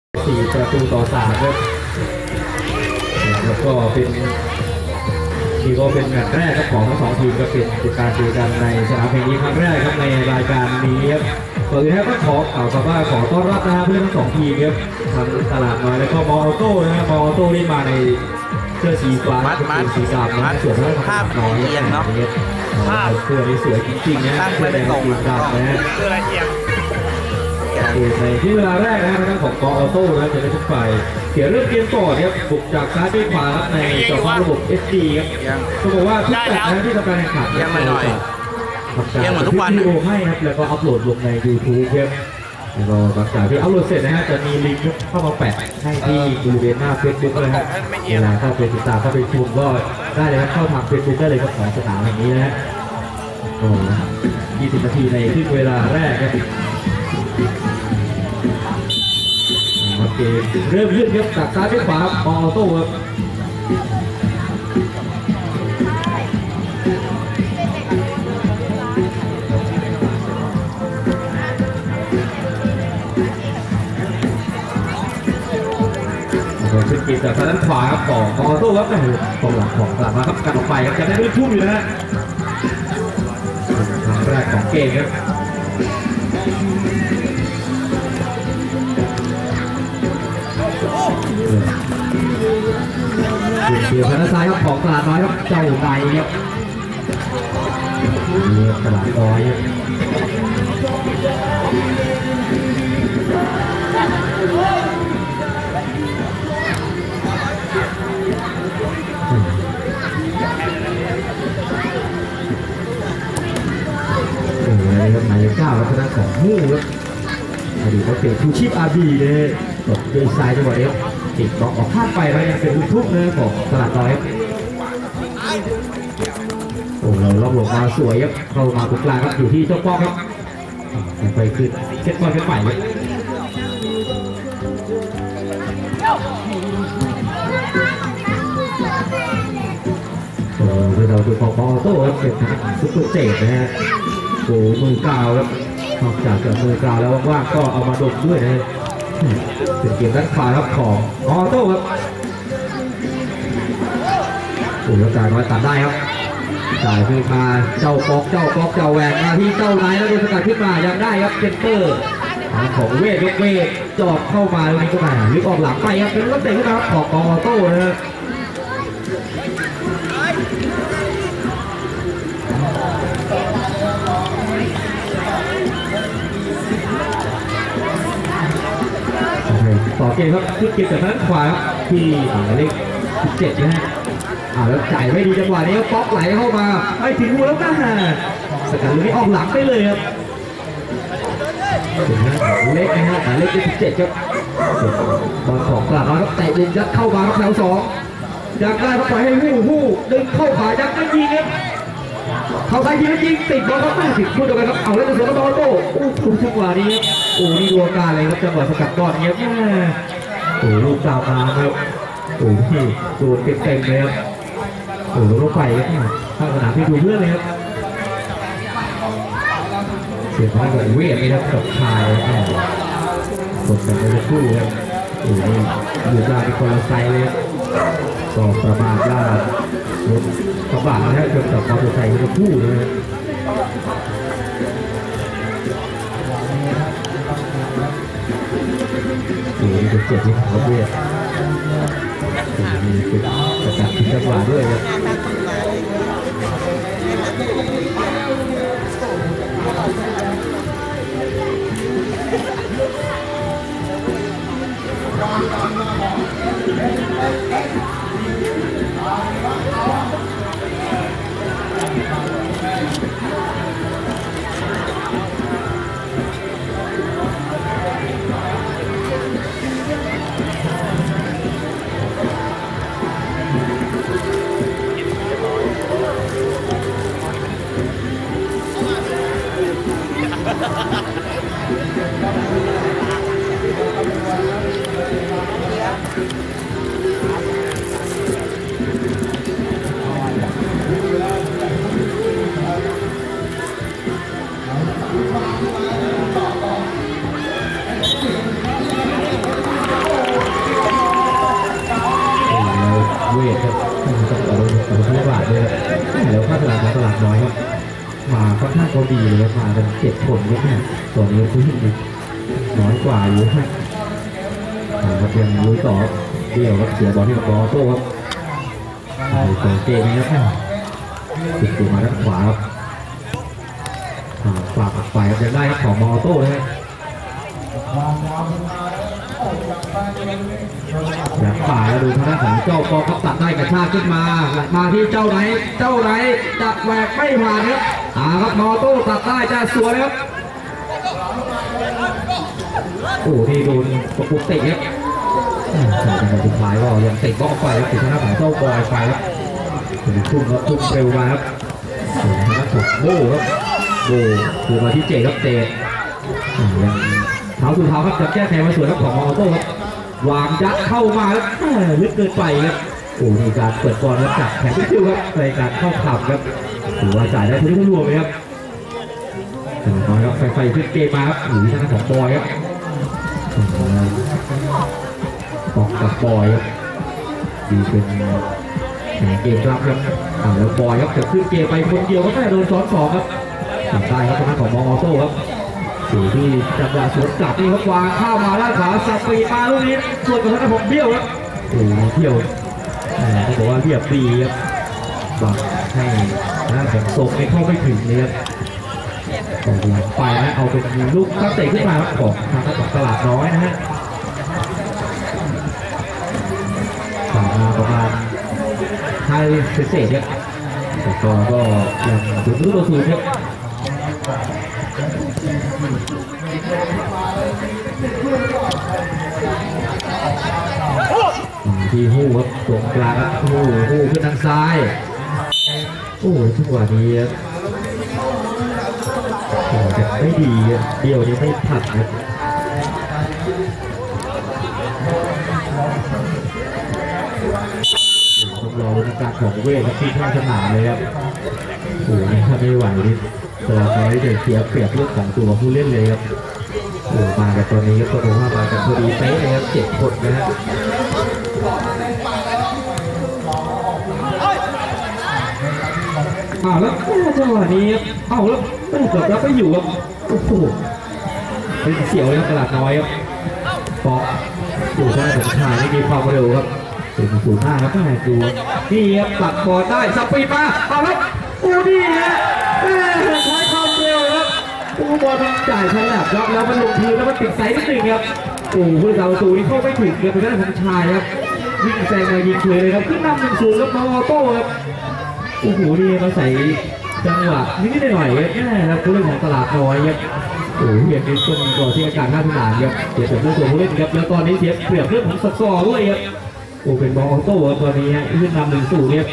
4-3ครับแล้วก็เป็นนี่ก็เป็นแมตช์แรกครับของทั้งสองทีมก็เป็นการเจอกันในสนามแห่งนี้ครั้งแรกครับในรายการนี้ครับก่อนอื่นนะครับก็ขอกล่าวคำว่าขอต้อนรับนะครับเพื่อนทั้งสองทีมครับทางตลาดน้อยและก็มอโต้นะครับมอโต้ได้มาในเสื้อสีฟ้าสีดำนะส่วนทั้งภาพน้อยเอียงเนาะภาพเสื้อนี่สวยจริงๆนะเสื้อแดงสีดำนะเสื้อละเอียงในที่เวลาแรกนะครับทางของกอโต้นะจะได้ทุกฝ่ายเสียเริ่มเกมก่อนครับบุกจากซ้ายไปขวาครับในจอภาพระบบ SD ครับต้องบอกว่าทุกแมตช์นะที่ทำการแข่งขันยังไม่หน่อยยังเหมือนทุกวันวิดีโอให้ครับแล้วก็อัปโหลดลงใน YouTube ครับแล้วก็หลังจากที่อัปโหลดเสร็จนะฮะจะมีลิงก์เข้ามาแปะให้ที่บริเวณหน้า Facebook เลยครับเวลาเข้าไปติดตามเข้าไปชมก็ได้เลยครับเข้าทาง Facebook ได้เลยครับของสนามแห่งนี้นะฮะโอ้20 นาทีในครึ่งเวลาแรกครับโอเคเริ่มขึ้นครับจากซ้ายไปขวาออโต้ครับขึ้นเกมจากทางด้านขวาครับของออโต้ครับตรงหลังของกลับมาครับกันออกไปครับจะได้ไม่พุ่งอยู่นะฮะครั้งแรกของเกมครับเดี๋ยวทางด้านซ้ายครับของตลาดน้อยครับเจ้าในครับตลาดน้อยครับหมายเลข 9ครับทางด้านของมู่ครับอดีตนักเตะชูชีพอาร์บีเลยตบด้วยซ้ายจังหวะนี้ติดบล็อกออกข้างไปแล้วยังเป็นลูกทุ่งเลยของตลาดน้อยโอ้เราล็อกลงมาสวยครับเข้ามาตรงกลางครับอยู่ที่เจ้าป้องครับไปขึ้นเซ็ตบอลขึ้นไปเลยโอ้เราดูของออโต้ครับเป็นซุปเปอร์เจดนะฮะโอ้มือกาวครับนอกจากจะมือกาวแล้วว่างๆก็เอามาดมด้วยนะเป็นเกมด้านขวาครับของออโต้ครับโอ้แล้วจ่ายน้อยตัดได้ครับจ่ายขึ้นมาเจ้าป๊อกเจ้าแหวนมาที่เจ้าไนแล้วโดนสกัดขึ้นมายังได้ครับเซนเตอร์ของเวทจอดเข้ามาตรงนี้ก็มาลึกออกหลังไปครับเป็นรถเตะขึ้นมาของออโต้นะต่อเกมครับขึ้นเกมจากด้านขวาครับที่เลข 17นะฮะแล้วจ่ายไม่ดีจังหวะนี้ป๊อกไหลเข้ามาไม่ถึงหัวแล้วนะฮะสกัดลูกนี้ออกหลังไปเลยครับเล็กนะฮะเลข 17ครับบอลของกลับมาครับแต่ยิงยัดเข้ามาครับแถว2ยังได้เข้าไปให้หู้ดึงเข้าขวายังไม่ยิงครับเข้าไปยิงติดบอลก็ไม่ถึงพูดกันครับเอาแล้วจะสวนบอลโต้โอ้คุณจังหวะนี้ครับโอ้นี่ดูอาการเลยครับจังหวะสกัดก่อนเงี้ยโอ้ลูกดาวมาครับโอ้ที่โดนเต็มเลยครับโอ้รถไฟครับข้างสนามที่ดูเพื่อนเลยครับเสียงของเวทเลยครับกับชายกดแต่ไม่คู่ครับโอ้นี่อยู่ด้านเป็นคนละไซเลยครับก็ประมาณว่ารถกระบะนะจนกับมอเตอร์ไซค์เป็นคู่เลยโอ้ยเป็นเจ็บที่เขาเวียดมีเป็นกระดับที่จังหวะด้วยครับวทครับต้องต่อพยาบาลด้วยแล้วค่าตลาดของตลาดน้อยครับมาค่อนข้างเขาดีเลยครับมาเป็น7 คนครับเนี่ยส่วนนี้ผู้หญิงน้อยกว่าอยู่ครับยังลุยต่อเดี่ยวครับเสียบอลที่กับบอลโต้ครับต่อเกมนะครับติดตัวมาด้านขวาครับฝากฝ่ายจะได้ของบอลโต้นะครับอยากฝ่ายแล้วดูทางด้านของเจ้าปอครับตัดได้กระชากขึ้นมาที่เจ้าไหนจะแหวกไม่ผ่านครับครับบอลโต้ตัดได้จะสวยครับโอ้ที่โดนประกบเตะครับแต่สุดท้ายก็ยังเตะบอลไปครับถึงทางด้านของเจ้าบอยไปครับถึงทุ่มครับทุ่มเร็วมาครับถึงทางด้านของโบ้ครับโบ้คือมาที่เจครับเตะยังเท้าสู่เท้าครับจะแก้แทนมาสวยครับของมอโต้ครับวางยัดเข้ามาครับลึกเกินไปครับโอ้มีการเปิดบอลแล้วจับแขนพิ้วครับในการเข้าขับครับถือว่าจ่ายได้ทุกรวมเลยครับแต่น้อยครับไฟขึ้นเกมมาครับหรือทางด้านของบอยครับออกกับบอยครับดีเป็นเกมรับครับแล้วบอยครับจะขึ้นเกมไปคนเดียวก็แค่โดนซ้อน2ครับทางใต้ครับทางด้านของมอโต้ครับอยู่ที่จังหวะสวนกลับนี่ครับวางเข้ามาด้านขวาสับปีมาลูกนี้ส่วนของทางด้านของเบี้ยวครับโอ้เบี้ยวเขาบอกว่าเบี้ยวปีครับบังให้ทางด้านของทรงไม่เข้าไม่ถึงเลยครับไปนะเอาเป็นลูกตั้งเตะขึ้นมาของทางด้านของตลาดน้อยนะฮะต่อมาประมาณไทยเศษครับแต่ก็ยัง0-0ครับที่หู้ครับตรงกลางครับหู้ขึ้นทางซ้ายโอ้จังหวะนี้จะไม่ดีเดี่ยวนี้ไม่ผัดครับต้องรอดูการของเวทที่ข้างสนามเลยครับโอ้ยถ้าไม่ไหวนี่ตลอดน้อยเดี๋ยวเสียเปรียบเรื่องของตัวผู้เล่นเลยครับโอ้มากับตัวนี้ก็ตัวว่ามากับพอดีเป๊ะเลยครับ7 คนนะฮะแล้วจังหวะนี้แล้วจบแล้วไปอยู่ครับโอ้โหเป็นเสี่ยวเลยตลาดน้อยครับปอกอยู่ข้างสมชายนี่มีความเร็วครับ0-5ครับดูนี่ครับตัดบอลได้สับปีมาแล้วโอ้นี่ฮะใช้ความเร็วครับโอ้บอลมันจ่ายฉลับครับแล้วมันลงพื้นแล้วมันติดไซส์นิดนึงครับโอ้ผู้สาวประตูนี่เข้าไม่ถึงเลยเป็นด้านของชายครับวิ่งแซงมายิงเฉยเลยครับขึ้นนำ1-0ครับมอโต้ครับโอ้โหนี่มาใส่จังหวะนิดหน่อยครับผู้เล่นของตลาดน้อยครับโอ้โหเห็นในช่วงก่อนที่อาการหน้าสนามครับเสียเปรียบเรื่องตัวผู้เล่นครับแล้วตอนนี้เสียเปรียบเรื่องของสกอร์ด้วยครับโอ้เป็นบอลออโต้ตอนนี้ขึ้นนำ1-0เนี่ย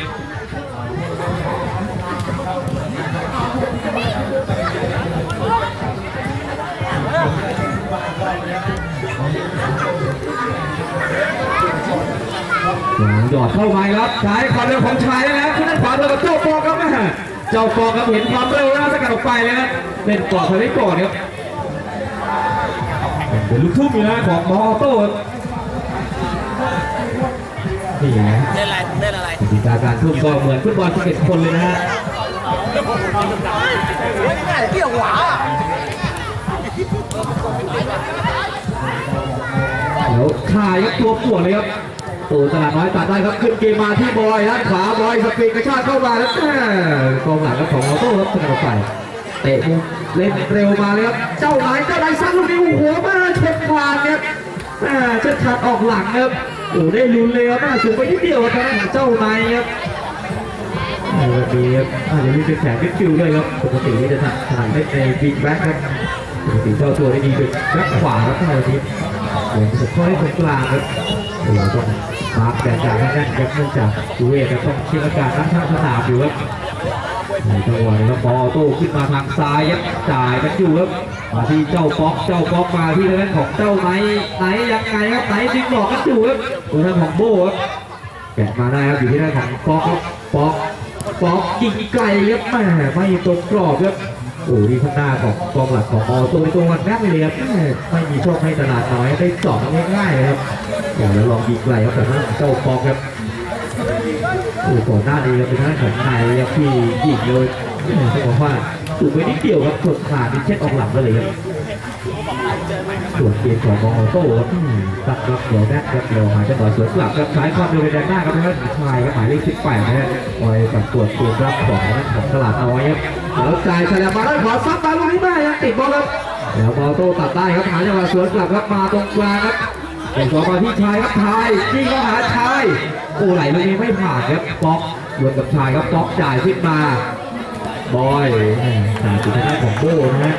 หยอดเข้าไปครับใช้ความเร็วของชายแล้วขึ้นด้านขวาเลยกับเจ้าปอครับเจ้าปอครับเห็นความเร็วแล้วสกัดออกไปเลยครับเล่นก่อนทะเลก่อนครับเป็นลูกทุ่งอยู่นะของบอลออโต้นี่ไงเล่นอะไรวิธีการทุ่มก็เหมือนฟุตบอล11 คนเลยนะฮะเกี่ยวหวาแล้วข่ายตัวปวดเลยครับตัวตลาดน้อยตัดได้ครับขึ้นเกมมาที่บอยด้านขวาบอยสปีดกระชากเข้ามาแล้วกองหลังของออโต้ครับสกัดออกไปเตะมุมเล่นเร็วมาเลยครับเจ้าไหนสั้นลูกนี้โอ้โหมาเช็ดขาดครับเช็ดขาดออกหลังครับโอ้ได้ลุ้นเลยครับสูงไปนิดเดียวครับเจ้าไหนครับวันนี้ครับอาจจะมีเป็นแผลเป็นคิวด้วยครับปกตินี่จะถนัดเล่นในบิ๊กแบ็คครับปกติเจ้าตัวได้ดีเป็นแบ็คขวาครับท่านวันนี้เหมือนจะค่อยตรงกลางครับโอ้ต้องมาแต่จากนั่นครับเนื่องจากดูเวทต้องเช็คอาการทั้งสนามอยู่ครับในจังหวะนี้ครับบอลโต้ขึ้นมาทางซ้ายครับจ่ายกันอยู่ครับมาที่เจ้าป๊อกมาที่ทางด้านของเจ้าไหนยังไงครับไหนดึงหลอกกันอยู่ครับตัวทางของโบ้ครับแกะมาได้ครับอยู่ที่ด้านของป๊อกยิงไกลครับไม่ตรงกรอบครับโอ้ที่ข้างหน้าของกองหลักของออโต้ในตัวมันแน่เลยครับไม่มีช่องให้ตลาดน้อยได้2ง่ายๆครับอย่างแล้วลองยิงไกลครับแต่ทางเจ้าป๊อกครับก่อนหน้านี้ครับเป็นท่านของนายครับที่ยิงเลยต้องบอกว่าถูกไปนิดเดียวครับกดขาดนิดเช็ดออกหลังไปเลยครับส่วนเกมของมอโต้ครับตัดรับเดี๋ยวแน่ครับเดี๋ยวหาจังหวะสวนกลับครับใช้ความเร็วในแดนหน้าครับท่านชายครับหมายเลข18นะฮะคอยตัดตรวจเกมรับของตลาดน้อยครับแล้วจ่ายฉลับมาด้านขวาซับบอลลูกนี้ได้ครับติดบอลครับแล้วมอโต้ตัดได้ครับหาจังหวะสวนกลับครับมาตรงกลางครับเป็นต่อมาที่ชายครับชายยิงเข้าหาชายโอ้ไหลลูกนี้ไม่ผ่านครับป๊อกดวลกับชายครับป๊อกจ่ายขึ้นมาบอยสายสุดท้ายของโบ้นะฮะ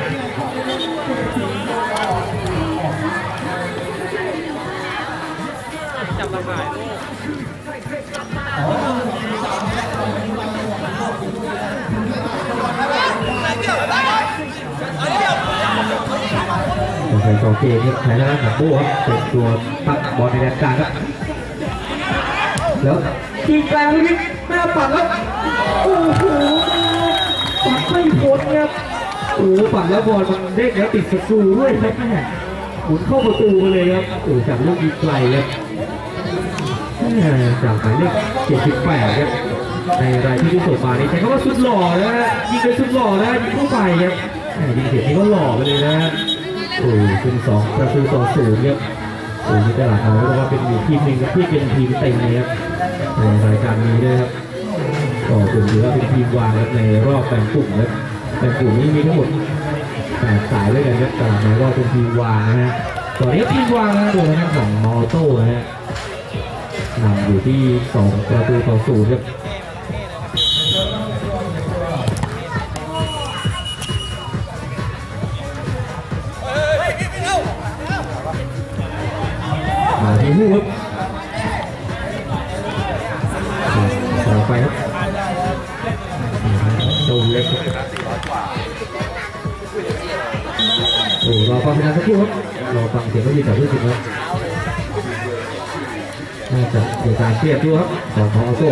จับตะข่ายใส่ต่อเกมครับใช้แล้วของโบ้ครับเป็นตัวปักบอลในแดนกลางครับแล้วยิงแรงเลยไม่เอาปัดแล้วโอ้โหปัดไม่พ้นครับโอ้ปัดแล้วบอลมันเด้งแล้วติดประตูด้วยครับแม่หมุนเข้าประตูไปเลยครับโอ้จากลูกยิงไกลครับจากหมายเลข78ครับในรายที่ส่งมานี่ใช้คำว่าสุดหล่อนะยิงเป็นสุดหล่อนะยิงเข้าไปครับยิงเสร็จนี่ก็หล่อไปเลยนะโอ้เป็น2 ประตูต่อ 0ครับโอ้ที่ตลาดน้อยก็ว่าเป็นทีมหนึ่งที่เป็นทีมเต็งเลยครับในรายการนี้ด้วยครับก็ถือว่าเป็นทีมวางครับในรอบแบ่งกลุ่มครับแบ่งกลุ่มนี้มีทั้งหมด8 สายด้วยกันครับตลาดน้อยก็เป็นทีมวางนะฮะตอนนี้ทีมวางนะโดยทางของมอโต้นะฮะนำอยู่ที่2 ประตูต่อ 0ครับมาที่หูครับต่อไปครับโดนเล็กโอ้รอฟังสัญญาณสักครู่ครับรอฟังเสียงก็ยืนจากผู้สิทธิ์ครับน่าจะมีการเปลี่ยนตัวครับของออโต้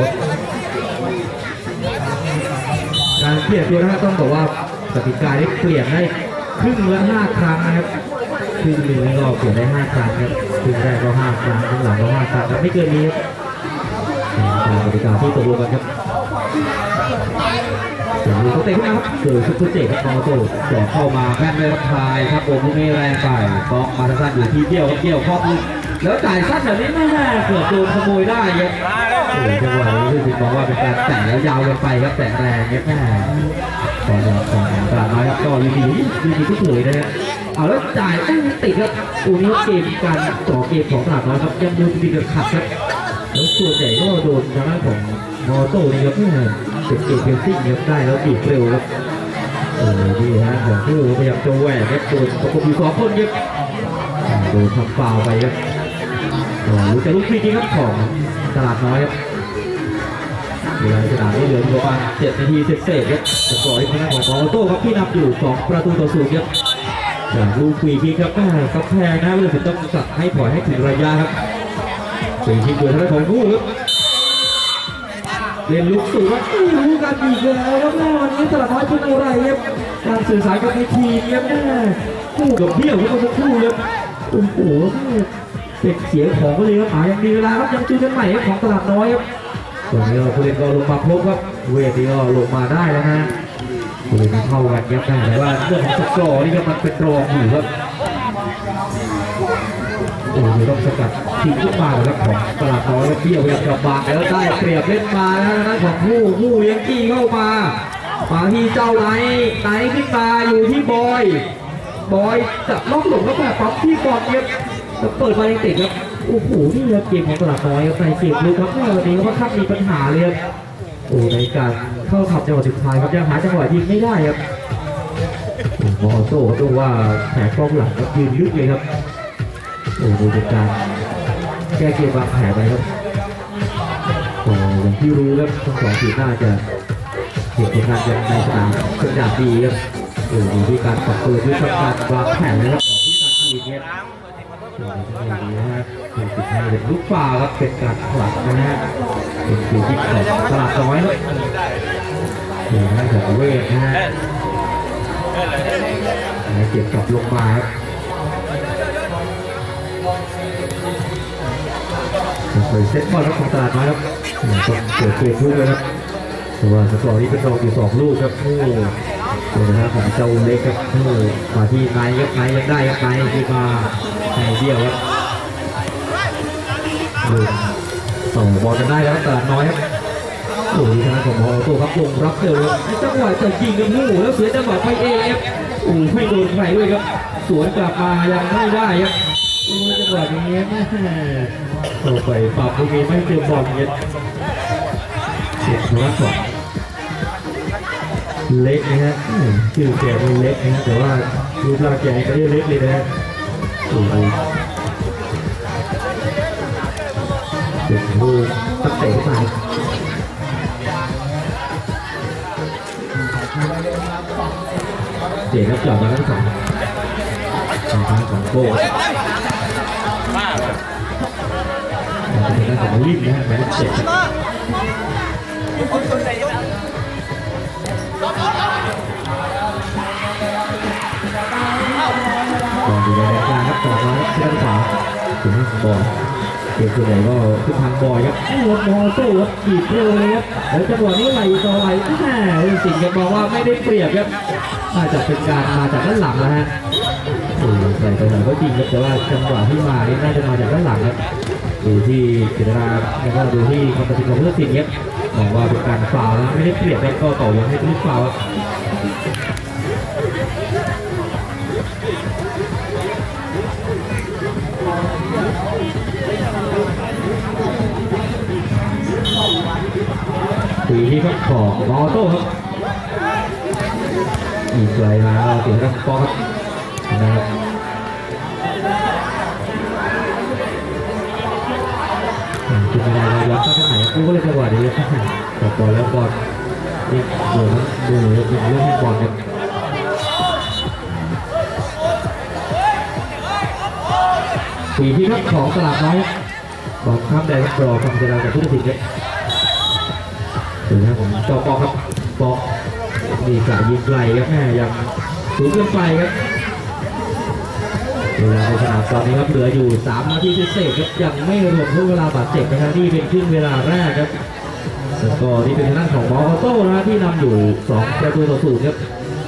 การเปลี่ยนตัวนะต้องบอกว่ากติกาได้เปลี่ยนได้ครึ่งละ5 ครั้งนะครับครึ่งหนึ่งก็เปลี่ยนได้5 ครั้งครับครึ่งแรกก็5 ครั้งครึ่งหลังก็5 ครั้งครับไม่เกินนี้ตามกติกาที่ตกลงกันครับส่วนลูกเขาเตะขึ้นมาครับเกิดซุปเปอร์เจครับออโต้จอดเข้ามาแม่นเลยครับทายครับโอ้ลูกนี้แรงไปก็มาสั้นอยู่ที่เดี่ยวครับเดี่ยวครอบแล้วจ่ายสั้นแบบนี้แม่เกือบโดนขโมยได้ครับจังหวะนี้รู้สึกมองว่าเป็นการแต่แล้วยาวลงไปครับแต่แรงครับแม่ตอนนี้ของตลาดน้อยครับก็ดีทุกเลยนะฮะเอาแล้วจ่ายติดครับอูนี้เกมการต่อเกมของตลาดน้อยครับยังดูดีกับขัดครับแล้วส่วนใหญ่ก็โดนทางด้านของมอโต้นี่ครับเป็นเกมเพลซิ่งครับได้แล้วบีบเร็วครับดีฮะของผู้พยายามจะแหวกครับโดนประกบอยู่2 คนครับโดนทำฟาวไปครับรู้แต่ลูกฟรีจริงครับของตลาดน้อยครับเวลาสนามนี้เหลือประมาณ7 นาทีเศษครับจะปล่อยให้ทางด้านของมอโต้ครับที่นำอยู่2 ประตูต่อ 0ครับจากลูกฟรีคิกครับกับแพงนะเลยต้องจัดให้ปล่อยให้ถึงระยะครับฟรีคิกโดยทางด้านของผู้ครับเล่นลุกสูงครับรู้กันอีกแล้วครับวันนี้ตลาดน้อยเป็นอะไรครับการสื่อสารกับในทีมครับคู่กับเบี้ยวครับคู่ครับโอ้โหเป็นเสียงของเลยครับยังมีเวลาครับยังจูนกันใหม่ของตลาดน้อยครับตอนนี้ผู้เล่นก็ลงมาครบครับเวทีก็ลงมาได้แล้วนะผู้เล่นเข้ากันครับแต่ว่าเรื่องของสกอร์นี่ครับมันเป็นรองอยู่ครับโอ้โหต้องสกัดทิ้งขึ้นมาครับของตลาดน้อยแล้วเบี้ยวยังกระบากแล้วได้เปรียบเล่นมาแล้วนะของผู้ยังกี้เข้ามาที่เจ้าไหนขึ้นมาอยู่ที่บอยจับล็อกหลงแล้วแบบปั๊บที่บอลเนี่ยเปิดมายังติดครับโอ้โหนี่เกมของตลาดน้อยครับในเกมเลยครับวันนี้ก็ค่อนข้างมีปัญหาเลยครับโอ้ในการเข้าขับจังหวะสุดท้ายครับยังหาจังหวะยิงไม่ได้ครับมอโต้ก็ต้องว่าแผลกล้องหลังครับยืนลึกเลยครับโอ้ดูเป็นการแก้เกมวางแผนไปครับโอ้อย่างที่รู้ครับทั้ง2 ทีมน่าจะเห็นผลงานกันในสนามเป็นอย่างดีครับโอ้ดูที่การปรับตัวด้วยการวางแผนนะครับของที่การทีมเนี่ยดีนะฮะเป็นจุดให้เป็นลูกฟ้าครับเป็นการผลักนะฮะเป็นจุดที่ของตลาดน้อยครับนี่นะจากเวทนะฮะเก็บกลับลงมาครับเคยเซ็ตบอลรับของตลาดมาครับต้องเกิดเกมลูกเลยครับแต่ว่าสกอร์นี้เป็นรองอยู่2 ลูกครับนี่นะครับของเจ้าเล็กครับนี่มาที่ไนครับไนยังได้ครับไนที่มาในเดียวครับต่อบอลกันได้แล้วตลาดน้อยครับโอ้ยทางของมอโต้ครับลงรับเจอจังหวะจะยิงกับหูแล้วเสียจังหวะไปเองครับโอ้ไม่โดนใครด้วยครับสวนกลับมายังไม่ได้ครับโอ้จังหวะนี้โอ้ไปปรับตรงนี้ไม่เจอบอลเนี่ยเสียทวัฒน์ก่อนเล็กนะฮะชื่อแกเป็นเล็กนะแต่ว่ารูปร่างแกก็เล็กเลยนะฮะโอ้ยเด็กลูกตัดเตะไปเจ๋งครับจอดมาทั้งสองของโก้เป็นของลิฟนะฮะแมนเจ็บบอลอยู่ในกลางครับต่อมาด้านขวาถึงบอลเกี่ยวกับไหนก็ทุกทางบอลครับรถมอโต้ครับขีดเร็วเลยครับแล้วจังหวะนี้ไหลต่อไหลสิ่งจะบอกว่าไม่ได้เปรียบครับน่าจะเป็นการมาจากด้านหลังแล้วฮะใส่ตัวไหนก็จริงครับแต่ว่าจังหวะที่มานี่น่าจะมาจากด้านหลังครับดูที่เจตนาแล้วก็ดูที่ความตัดสินของผู้ตัดสินเนี่ยบอกว่าเป็นการฟาวล์ไม่ได้เปรียบแล้วก็ต่อยังให้ลูกฟาวล์ปีนี้ครับของมอโต้ครับอีกไกลมาเสียงดังปอครับนะครับจุดไม่ได้เลยย้อนเข้าไหนกูก็เลยจังหวะนี้แต่บอลแล้วบอลนี่ดูเรื่องให้บอลครับปีที่ครับของตลาดน้อยบอลข้ามแดนรอความเจริญจากผู้ตัดสินครับถึงนะผมเจ้าปอครับปอมีกระยิงไกลครับแม่ยังสูงเกินไปครับเวลาในสนามตอนนี้ครับเหลืออยู่3 นาทีเศษครับยังไม่รวมช่วงเวลาบาดเจ็บนะครับนี่เป็นครึ่งเวลาแรกครับแล้วก็นี่เป็นทางด้านของมอโต้นะที่นำอยู่2-0ครับ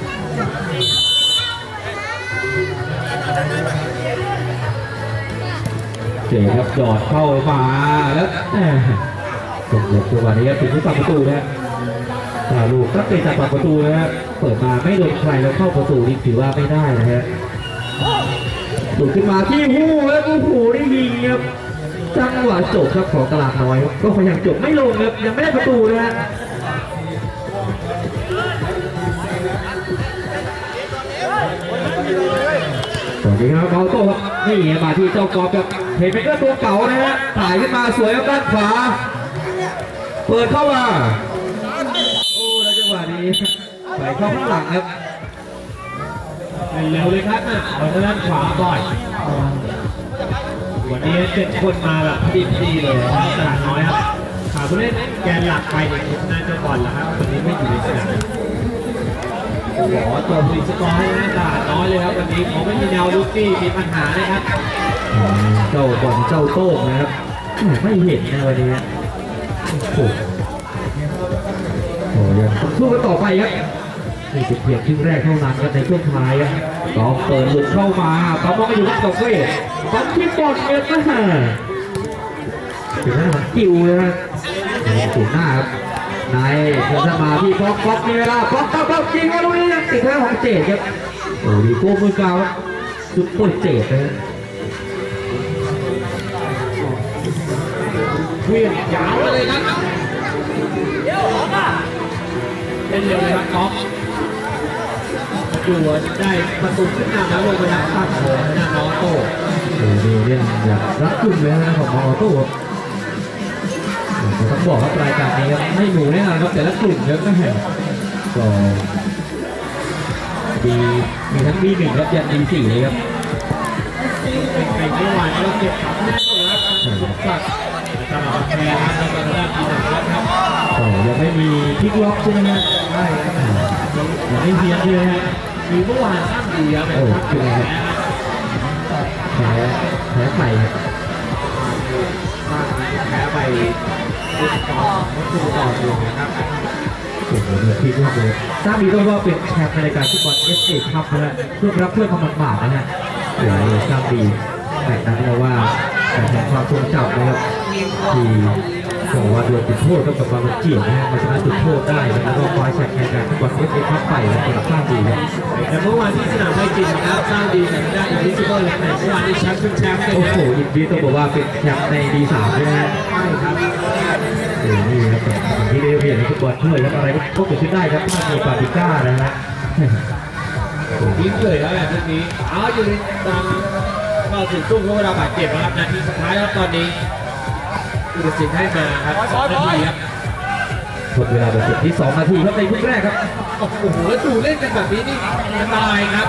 เจ๋ครับจอดเข้ามาแล้วตรงจังหวะนี้ครับถึงที่ปากประตูนะลูกก็เตะจากปากประตูนะฮะเปิดมาไม่โดนใครแล้วเข้าประตูนี่ถือว่าไม่ได้นะฮะดูขึ้นมาที่หูแล้วโอ้โหได้ยิงครับจังหวะจบครับของตลาดน้อยก็พยายามจบไม่ลงครับยังไม่ได้ประตูนะฮะตอนนี้ครับเขาโต้ครับนี่มาที่เจ้ากอบครับเห็นเป็นก็ตัวเก่านะฮะถ่ายขึ้นมาสวยครับด้านขวาเปิดเข้ามาโอ้แล้วจังหวะนี้ใส่เข้าข้างหลังครับเร็วเลยครับเอาด้านขวาบ่อยวันนี้7 คนมาแบบดีเลยตลาดน้อยครับขาผู้เล่นแกนหลักไปเนี่ยน่าจะบอลแล้วครับวันนี้ไม่อยู่ในสนามขอตัวผลิตสกอร์ให้ตลาดน้อยเลยครับวันนี้เขาไม่มีแนวลูกที่มีปัญหานะครับเจ้าบอลเจ้าโต้นะครับไม่เห็นนะวันนี้โอ้ยังสู้กันต่อไปครับนี่เป็นเพียงครึ่งแรกเท่านั้นครับในช่วงท้ายครับต้องเปิดหลุดเข้ามาต้องมองไปอยู่กับเวทต้องที่บอลเอ็ดนะฮะถึงหน้าของกิวเลยนะถึงหน้าครับนายเดินมาที่บล็อกมีเวลาบล็อกจริงนะลูกนี้ติดหน้าของเจดครับโอ้ดีโก้มือกาวซุปเปอร์เจดนะเวียนยาวเลยนะเล่นเร็วเลยครับก๊อฟดูได้ประตูขึ้นมาแล้วลงไปนักตั้งของหน้าน้องโต้ดีเล่นอย่างรักกุ่มเลยนะของมอโต้ต้องบอกว่ารายการนี้ไม่หมูแน่นอนครับแต่ละกลุ่มเยอะก็แห่งก็ดีมีทั้งดี1ครับยันดี4เลยครับเป็นเมื่อวานเราเก็บขับแน่นอนครับตลอดแพ้แล้วก็ได้ทีหนึ่งแล้วครับยังไม่มีพลิกล็อกใช่ไหมฮะใช่ยังไม่เพี้ยนเลยฮะมีเมื่อวานตั้งดีครับโอ้คือแพ้ไข่คู่ต่ออยู่นะครับโอ้โหทีมมากเลยทราบดีต้องว่าเป็นแชมป์ในรายการฟุตบอล FA คัพนะฮะเพื่อรับถ้วยความหมาดนะฮะโอ้โหทราบดีแต่นั้นเพราะว่าแต่แห่งความทรงจำนะครับที่บอกว่าโดนจุดโทษกับมาเจี๋ยนะฮะมาชนะจุดโทษได้แล้วก็คว้าแชมป์ในรายการฟุตบอล FA คัพไปแล้วก็ทราบดีครับแต่เมื่อวานที่สนามไทยจิตนะครับทราบดีแต่ได้อินวิซิเบิลแล้วแต่เมื่อวานนี้แชมป์เป็นแชมป์กันโอ้โหอินดีต้องบอกว่าเป็นแชมป์ในD3ด้วยนะฮะใช่ครับนี่ครับสิ่งที่ได้เรียนในฟุตบอลถ้วยครับอะไรก็เกิดขึ้นได้ครับถ้ามีปาติก้านะฮะยิงเลยแล้วแหละทีนี้เอาอยู่ในตามก็ถึงช่วงเวลาบาดเจ็บนะครับนาทีสุดท้ายแล้วตอนนี้อุตสินให้มาครับ2 นาทีครับหมดเวลาบาดเจ็บที่2 นาทีครับในครึ่งแรกครับโอ้โหแล้วดูเล่นกันแบบนี้นี่อันตรายครับ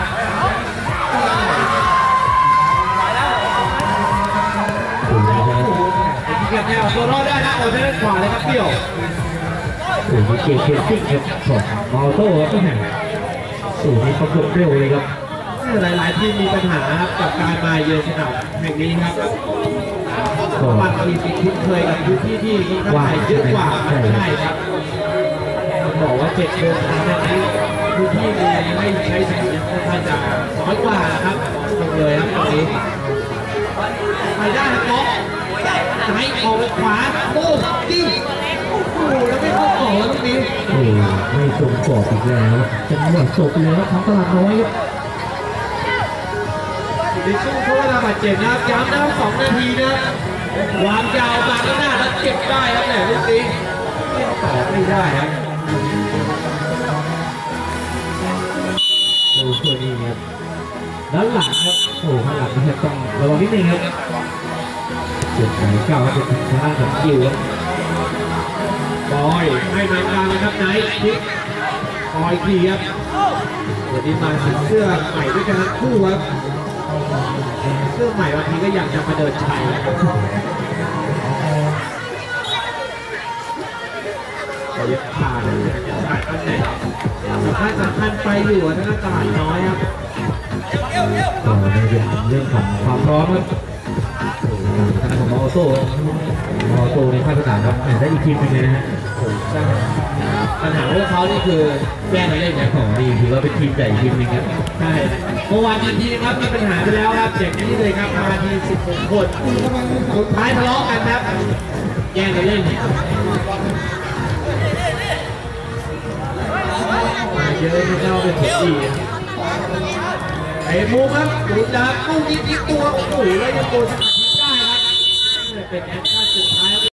เก็บแนวตัวรอดได้นะเอาด้านขวาเลยครับเดี่ยวโอ้โหเก่งเก่งจริงครับของมอโต้ครับที่ไหนโอ้โหนี่ประกบเร็วเลยครับหลายๆทีมมีปัญหาครับกับการมาเยือนสนามแห่งนี้ครับบางทีมีคุ้นเคยกับพื้นที่ที่มีข้างในเยอะกว่าใช่ครับบอกว่า7 เดือนทางนี้พื้นที่มีไม่ใช้สนามค่อนข้างจะน้อยกว่าครับเลยครับตรงนี้ไปได้ครับซ้ายออกไปขวาโอ้จิ้มโอ้โหแล้วไม่เข้าต่อแล้วตรงนี้โอ้ไม่ตรงกรอบอีกแล้วจังหวะจบแล้วทั้งตลาดน้อยครับในช่วงเวลาบาดเจ็บนะครับย้ำนะ2 นาทีนะวางยาวมาข้างหน้าแล้วเก็บได้ครับแต่ลูกนี้ต่อไม่ได้ครับโอ้โหนี่ครับด้านหลังครับโอ้ข้างหลังนี่ต้องระวังนิดนึงครับเจ็บไหนก้าวจะถึงทางของคิวครับบอยให้นำกลางนะครับไหนทิกบอยขี่ครับวันนี้มาถึงเสื้อใหม่ด้วยกันทั้งคู่ครับเสื้อใหม่บางทีก็อยากจะมาเดินชัยแต่ยังขาดขาดตำแหน่งสำคัญไปอยู่ทั้งตลาดน้อยครับต่อในเรื่องของความพร้อมครับทางของมอโต้ในภาคสนามครับได้อีกทีมนึงเลยนะฮะปัญหาเรื่องเขานี่คือแย่งเล่นอย่างของดีถือว่าเป็นทีมใหญ่ทีมนึงครับใช่เมื่อวานทีครับมีปัญหาไปแล้วครับอย่างนี้เลยครับมาที16 คนสุดท้ายทะเลาะกันครับแย่งเล่นมาเยอะไม่เข้าเป็นผลดีไอ้มูครับดูดาบมูยิงตัวโอ้โหแล้วยังโดนสกัดได้ครับเป็นแอคชั่นสุดท้าย